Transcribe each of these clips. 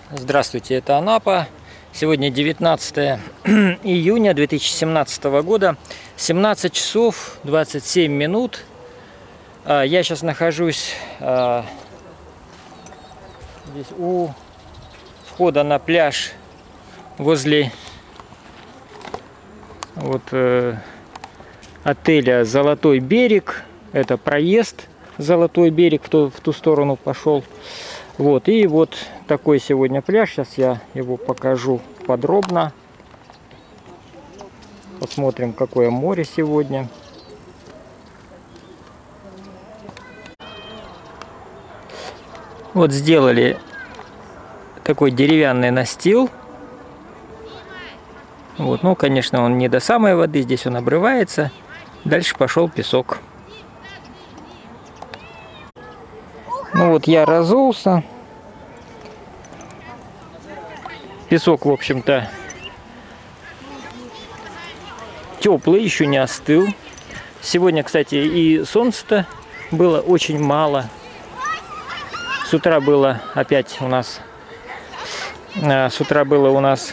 Здравствуйте, это Анапа. Сегодня 19 июня 2017 года, 17 часов 27 минут. Я сейчас нахожусь здесь у входа на пляж возле отеля «Золотой берег». Это проезд «Золотой берег», кто в ту сторону пошел. И вот такой сегодня пляж. Сейчас я его покажу подробно. Посмотрим, какое море сегодня. Вот сделали такой деревянный настил. Ну, конечно, он не до самой воды, здесь он обрывается. Дальше пошел песок. Я разулся. Песок, в общем-то, теплый, еще не остыл. Сегодня, кстати, и солнца-то было очень мало. С утра было опять у нас... С утра было у нас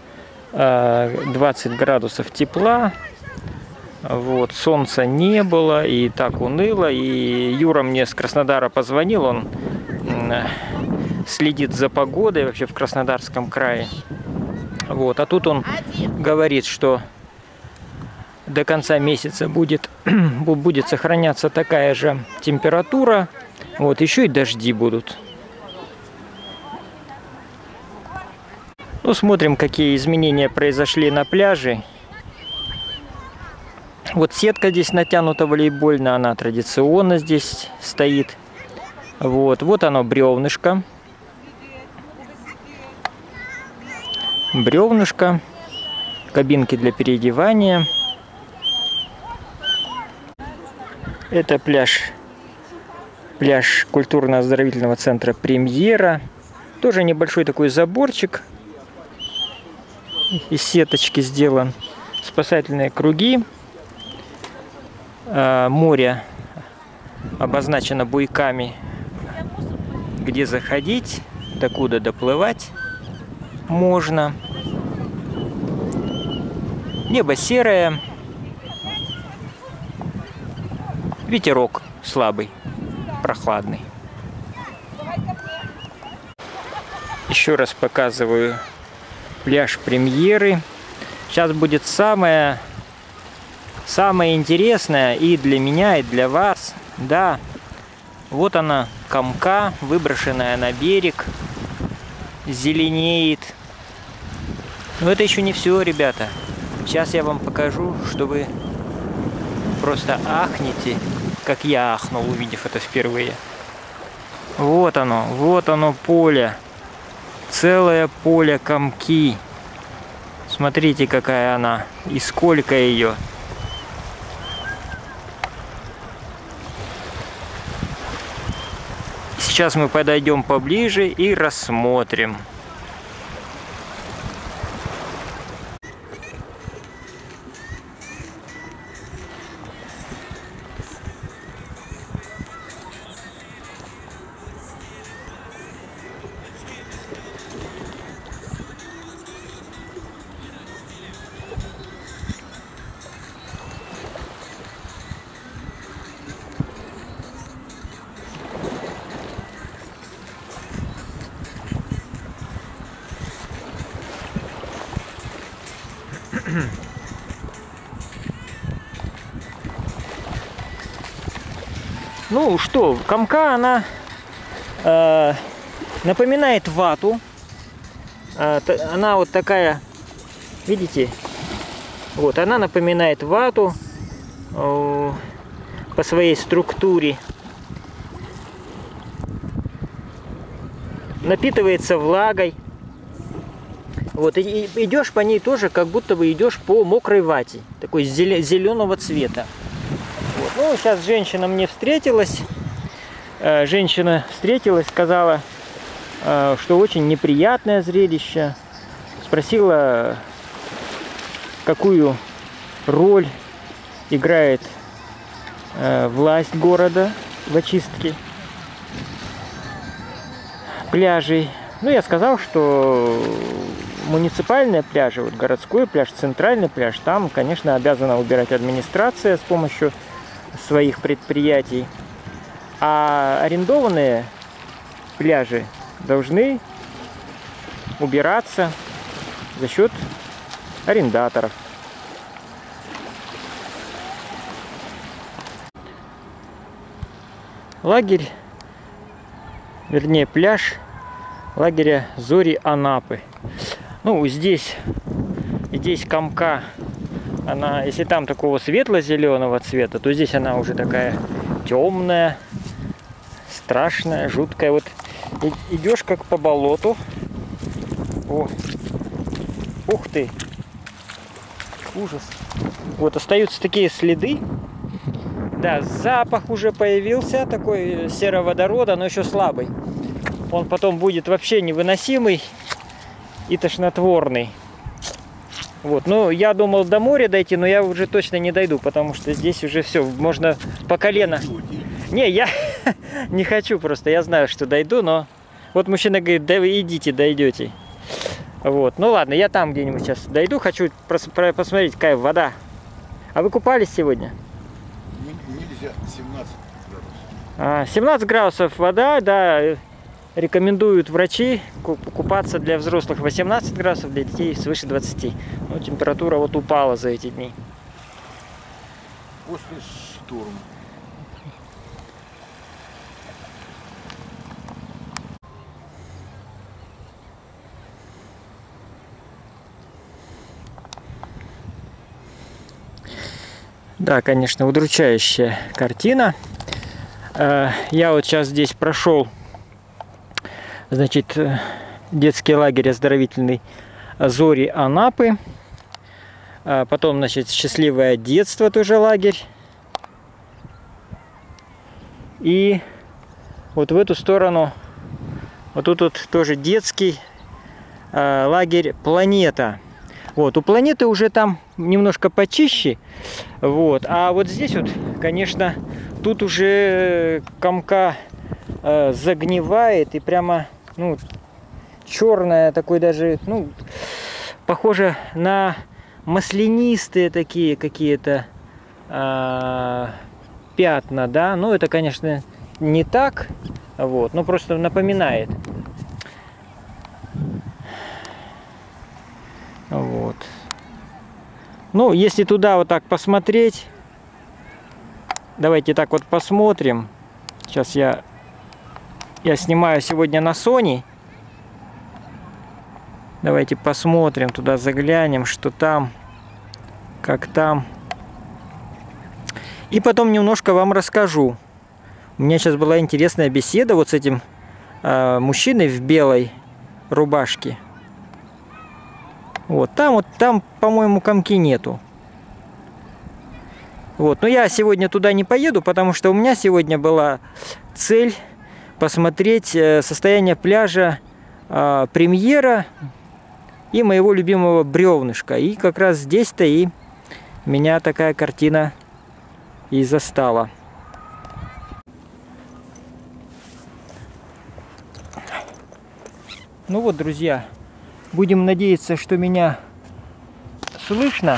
20 градусов тепла. Солнца не было, и так уныло. И Юра мне с Краснодара позвонил, он следит за погодой вообще в Краснодарском крае. А тут он говорит, что до конца месяца будет сохраняться такая же температура. Еще и дожди будут. Смотрим, какие изменения произошли на пляже. Сетка здесь натянута волейбольная, она традиционно здесь стоит. Вот оно, бревнышко. Бревнышко. Кабинки для переодевания. Это пляж культурно-оздоровительного центра «Премьера». Тоже небольшой такой заборчик из сеточки сделан. Спасательные круги. Море обозначено буйками, где заходить, докуда доплывать можно. Небо серое, ветерок слабый, прохладный. Еще раз показываю пляж «Премьеры». Сейчас будет самое интересное и для меня, и для вас. Да, вот она, камка, выброшенная на берег, зеленеет. Но это еще не все, ребята. Сейчас я вам покажу, что вы просто ахнете, как я ахнул, увидев это впервые. Вот оно поле. Целое поле камки. Смотрите, какая она и сколько ее. Сейчас мы подойдем поближе и рассмотрим. Камка, она напоминает вату. Она вот такая, видите? Она напоминает вату по своей структуре. Напитывается влагой. И идешь по ней тоже, как будто бы идешь по мокрой вате, такой зеленого цвета. Сейчас женщина мне встретилась. Сказала, что очень неприятное зрелище. Спросила, какую роль играет власть города в очистке пляжей. Ну, я сказал, что муниципальные пляжи, вот городской пляж, центральный пляж, там, конечно, обязана убирать администрация с помощью своих предприятий. А арендованные пляжи должны убираться за счет арендаторов. Лагерь, вернее пляж лагеря Зори Анапы. Ну, здесь камка, она, если там такого светло-зеленого цвета, то здесь она уже такая темная, страшная, жуткая. Вот идешь как по болоту. О, ух ты, ужас. Вот остаются такие следы. Да, запах уже появился, такой сероводорода, но еще слабый. Он потом будет вообще невыносимый и тошнотворный. Вот, ну, я думал до моря дойти, но я уже точно не дойду, потому что здесь уже все, можно по колено. Не, я не хочу просто, я знаю, что дойду, но... Вот мужчина говорит, да вы идите, дойдете. Вот, ну ладно, я там где-нибудь сейчас дойду, хочу посмотреть, какая вода. А вы купались сегодня? Нельзя, 17 градусов. 17 градусов вода, да, рекомендуют врачи купаться для взрослых 18 градусов, для детей свыше 20. Ну, температура вот упала за эти дни. После шторма. Да, конечно, удручающая картина. Я вот сейчас здесь прошел, значит, детский лагерь оздоровительный Зори Анапы. Потом, значит, счастливое детство тоже лагерь. И вот в эту сторону, вот тут вот тоже детский лагерь Планета. Вот, у Планеты уже там немножко почище. Вот, а вот здесь вот, конечно, тут уже комка загнивает и прямо, ну, черная, такой даже, ну, похоже на маслянистые такие какие-то пятна, да. Ну, это, конечно, не так, вот, но просто напоминает. Вот. Ну, если туда вот так посмотреть, давайте так вот посмотрим. Сейчас я снимаю сегодня на Sony. Давайте посмотрим, туда заглянем, что там, как там. И потом немножко вам расскажу. У меня сейчас была интересная беседа вот с этим мужчиной в белой рубашке. Вот там, по-моему, комки нету. Вот, но я сегодня туда не поеду, потому что у меня сегодня была цель посмотреть состояние пляжа Премьера и моего любимого Бревнышка. И как раз здесь-то и меня такая картина и застала. Ну вот, друзья. Будем надеяться, что меня слышно.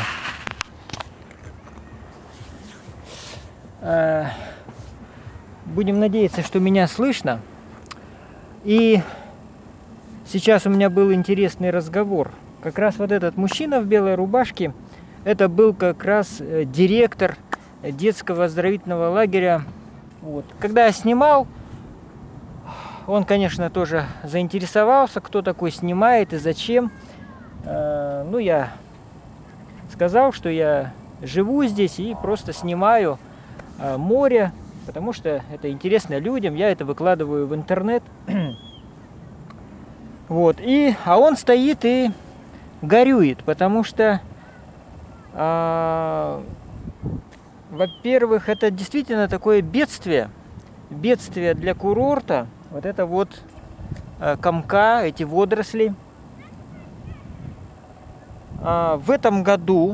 Будем надеяться, что меня слышно. И сейчас у меня был интересный разговор. Как раз вот этот мужчина в белой рубашке, это был как раз директор детского оздоровительного лагеря. Вот. Когда я снимал, он, конечно, тоже заинтересовался, кто такой снимает и зачем. Ну, я сказал, что я живу здесь и просто снимаю море, потому что это интересно людям, я это выкладываю в интернет. Вот, а он стоит и горюет, потому что, во-первых, это действительно такое бедствие для курорта. Вот это вот комка, эти водоросли. В этом году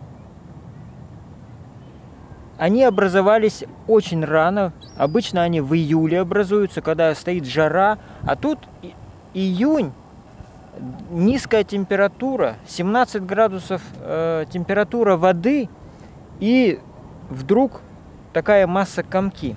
они образовались очень рано. Обычно они в июле образуются, когда стоит жара. А тут июнь, низкая температура, 17 градусов температура воды, и вдруг такая масса комки.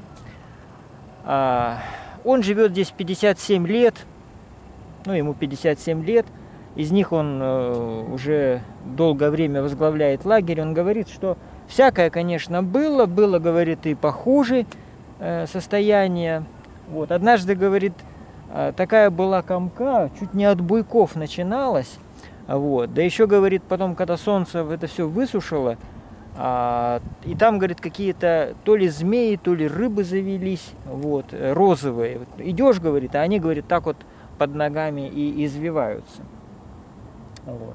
Он живет здесь 57 лет, ну, ему 57 лет, из них он уже долгое время возглавляет лагерь. Он говорит, что всякое, конечно, было, говорит, и похуже состояние. Вот. Однажды, говорит, такая была комка, чуть не от буйков начиналась. Вот. Да еще, говорит, потом, когда солнце это все высушило, и там, говорит, какие-то то ли змеи, то ли рыбы завелись, вот, розовые. Вот, идешь, говорит, а они, говорит, так вот под ногами и извиваются. Вот.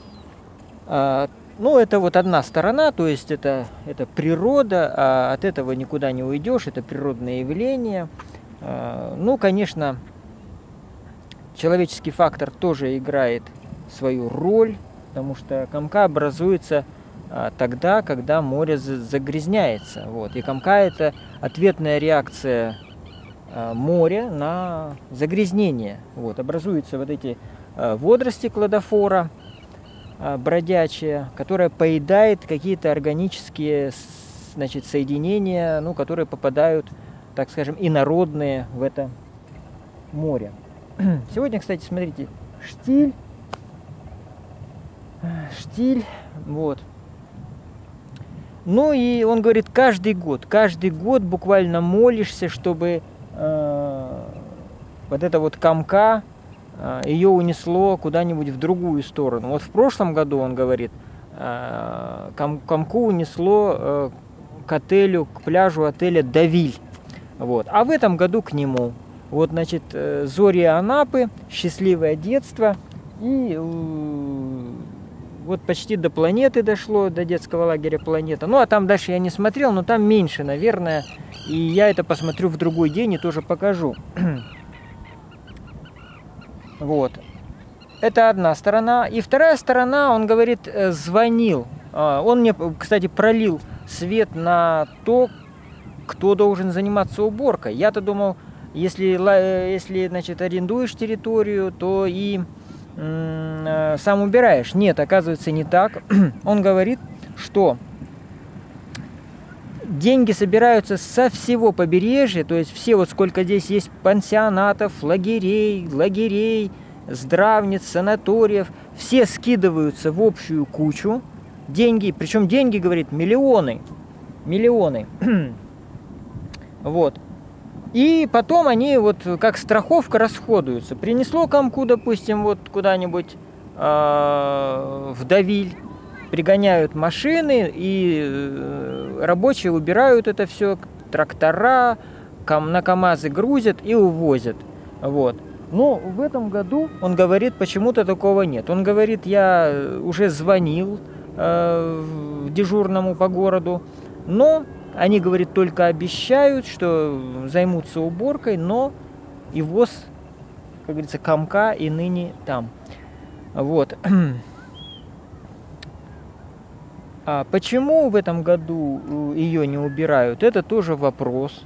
Ну, это вот одна сторона, то есть это природа, а от этого никуда не уйдешь, это природное явление. Ну, конечно, человеческий фактор тоже играет свою роль, потому что комка образуется тогда, когда море загрязняется. Вот. И комка – это ответная реакция моря на загрязнение. Вот. Образуются вот эти водоросли кладофора бродячие, которая поедает какие-то органические, значит, соединения, ну, которые попадают, так скажем, инородные в это море. Сегодня, кстати, смотрите, штиль, вот. Ну и он говорит, каждый год буквально молишься, чтобы вот эта вот комка, ее унесло куда-нибудь в другую сторону. Вот в прошлом году, он говорит, комку унесло к отелю, к пляжу отеля Давиль. Вот. А в этом году к нему. Вот, значит, зори Анапы, счастливое детство. И вот почти до планеты дошло, до детского лагеря «Планета». Ну, а там дальше я не смотрел, но там меньше, наверное. И я это посмотрю в другой день и тоже покажу. Вот. Это одна сторона. И вторая сторона, он говорит, звонил. Он мне, кстати, пролил свет на то, кто должен заниматься уборкой. Я-то думал, если, значит, арендуешь территорию, то и сам убираешь. Нет, оказывается, не так. Он говорит, что деньги собираются со всего побережья, то есть все, вот сколько здесь есть пансионатов, лагерей, здравниц, санаториев, все скидываются в общую кучу. Деньги, причем деньги, говорит, миллионы. Вот. И потом они вот как страховка расходуются. Принесло комку, допустим, вот куда-нибудь в Давиль, пригоняют машины, и рабочие убирают это все, трактора, на КАМАЗы грузят и увозят. Вот. Но в этом году, он говорит, почему-то такого нет. Он говорит, я уже звонил дежурному по городу, но они, говорит, только обещают, что займутся уборкой, но и ввоз, как говорится, комка и ныне там. Вот. А почему в этом году ее не убирают, это тоже вопрос.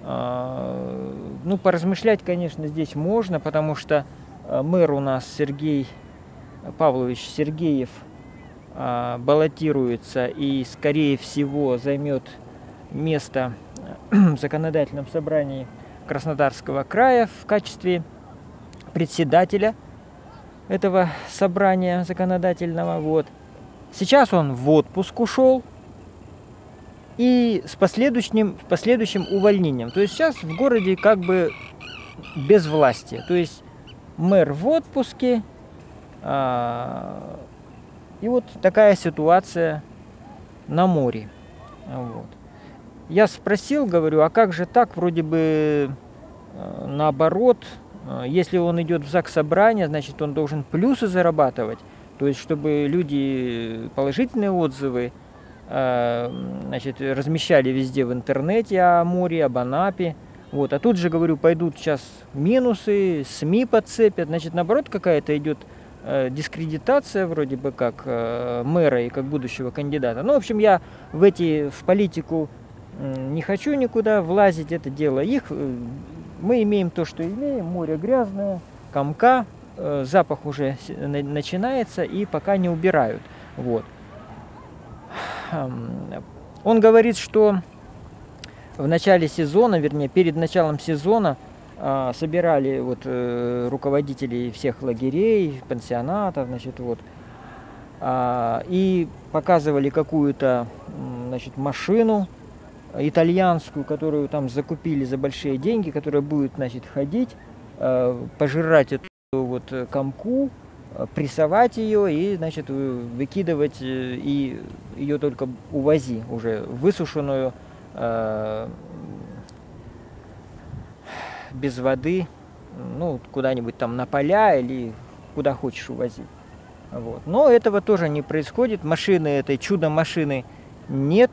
Ну, поразмышлять, конечно, здесь можно, потому что мэр у нас Сергей Павлович Сергеев баллотируется и, скорее всего, займет место в законодательном собрании Краснодарского края в качестве председателя этого собрания законодательного. Вот. Сейчас он в отпуск ушел и с последующим увольнением. То есть сейчас в городе как бы безвластие. То есть мэр в отпуске. И вот такая ситуация на море. Вот. Я спросил, говорю, а как же так, вроде бы наоборот, если он идет в заксобрание, значит, он должен плюсы зарабатывать, то есть, чтобы люди положительные отзывы, значит, размещали везде в интернете о море, об Анапе. Вот. А тут же, говорю, пойдут сейчас минусы, СМИ подцепят, значит, наоборот, какая-то идет дискредитация вроде бы как мэра и как будущего кандидата. Ну, в общем, я в политику не хочу никуда влазить, это дело их. Мы имеем то, что имеем, море грязное, комка, запах уже начинается, и пока не убирают. Вот. Он говорит, что в начале сезона, вернее, перед началом сезона собирали вот руководителей всех лагерей, пансионатов, значит, вот, и показывали какую-то, значит, машину итальянскую, которую там закупили за большие деньги, которая будет, значит, ходить, пожирать эту вот комку, прессовать ее и, значит, выкидывать, и ее только увози уже высушенную, без воды, ну, куда-нибудь там на поля или куда хочешь увозить. Вот. Но этого тоже не происходит. Машины, этой чудо-машины нет.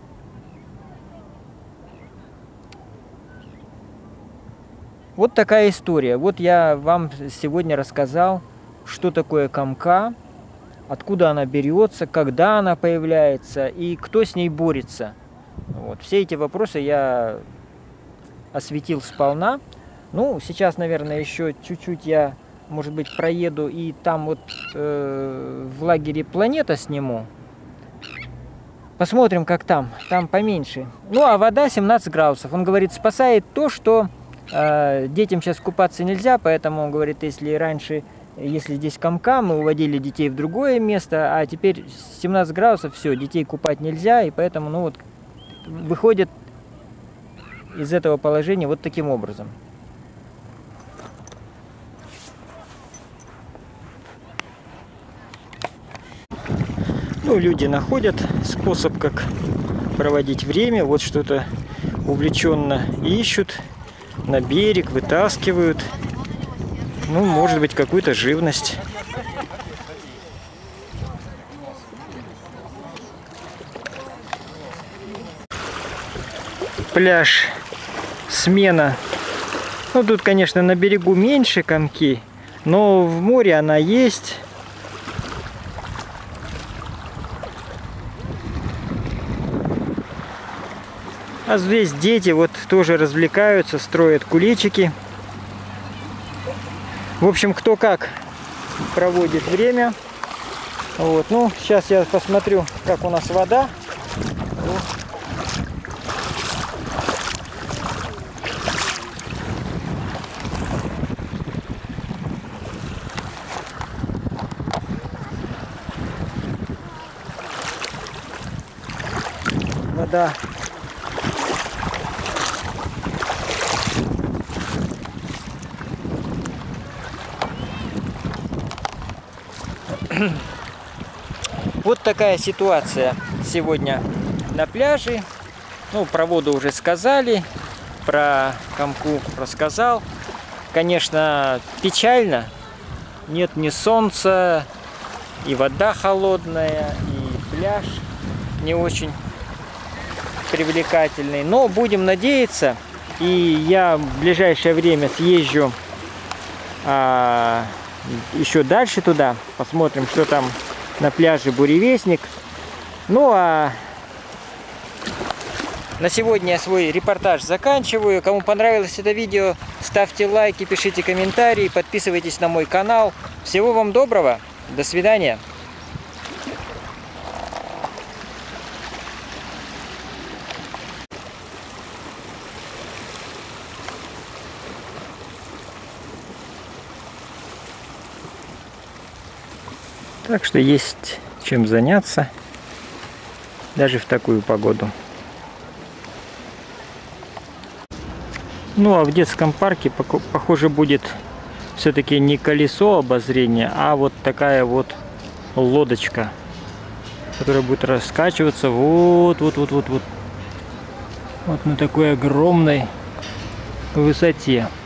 Вот такая история. Вот я вам сегодня рассказал, что такое комка, откуда она берется, когда она появляется и кто с ней борется. Вот. Все эти вопросы я осветил сполна. Ну, сейчас, наверное, еще чуть-чуть я, может быть, проеду и там вот в лагере «Планета» сниму. Посмотрим, как там. Там поменьше. Ну, а вода 17 градусов. Он говорит, спасает то, что детям сейчас купаться нельзя, поэтому он говорит, если раньше, если здесь комка, мы уводили детей в другое место, а теперь 17 градусов, все, детей купать нельзя, и поэтому, ну вот, выходит из этого положения вот таким образом. Ну, люди находят способ, как проводить время, вот что-то увлеченно ищут, на берег вытаскивают, ну, может быть, какую-то живность. Пляж, смена. Ну, тут, конечно, на берегу меньше комки, но в море она есть. А здесь дети вот тоже развлекаются, строят куличики. В общем, кто как проводит время. Вот. Ну, сейчас я посмотрю, как у нас вода. Вода вот такая ситуация сегодня на пляже. Ну, про воду уже сказали, про комку рассказал. Конечно, печально. Нет ни солнца, и вода холодная, и пляж не очень привлекательный. Но будем надеяться, и я в ближайшее время съезжу еще дальше туда, посмотрим, что там на пляже Буревестник. Ну а на сегодня я свой репортаж заканчиваю. Кому понравилось это видео, ставьте лайки, пишите комментарии, подписывайтесь на мой канал. Всего вам доброго, до свидания. Так что есть чем заняться, даже в такую погоду. Ну а в детском парке, похоже, будет все-таки не колесо обозрения, а вот такая вот лодочка, которая будет раскачиваться вот на такой огромной высоте.